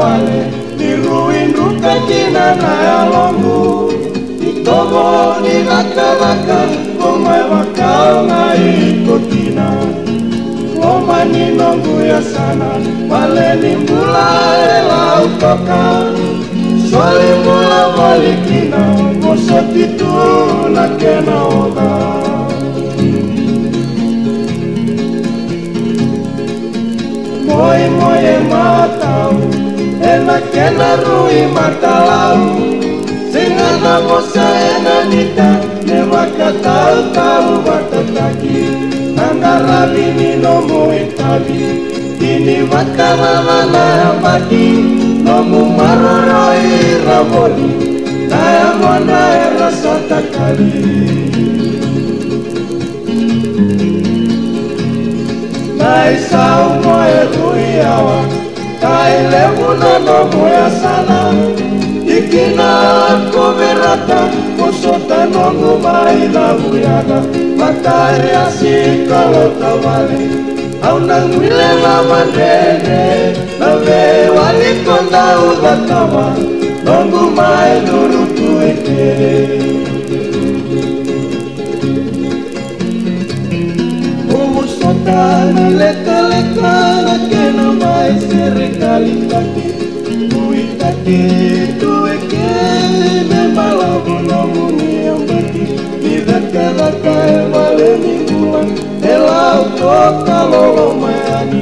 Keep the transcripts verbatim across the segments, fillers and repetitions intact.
wale niruinduka jina na ya longu itogo ni lakalaka omwe wakao na ikotina Oma ninongu ya sana wale ni mbula ela utoka Swali mula walikina Mosoti tu na kena oda Moi moye matau Ena kena rui matalau Singana mosa ena nita Newa katau tau watataki Nangarabi nino muitabi Ini wakana mana ambaki Nomu maroroi raboli Naya mwana era sota kali Naisa umoe ruiawa Kaile una nomu ya sana Ikina koverata Kusota nongu maida uyaga Makari asika lotawali Auna ngwile na mandene Nave walikonda udatawa Nongu mai nuru tueke Umusota nileka-leka Nakena mai serikali kaki Uitake tueke Memalabu nomu niambaki Nidaka-daka evale minggulang Ela utoka lolo mayani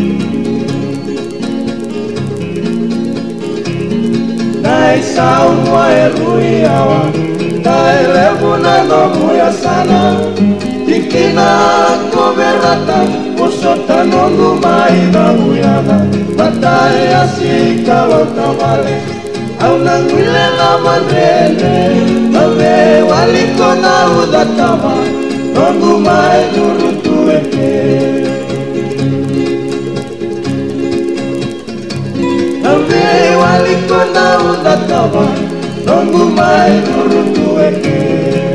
Naisa umwa erui awa Kaile buna nomu ya sana Ikina koverata Usota nongu maida uyana Matai asika lokavale Auna ngwile na mandene Nave waliko na udatama Nongu mai nuru tueke Nave waliko na udatama Nongu mai nuru tueke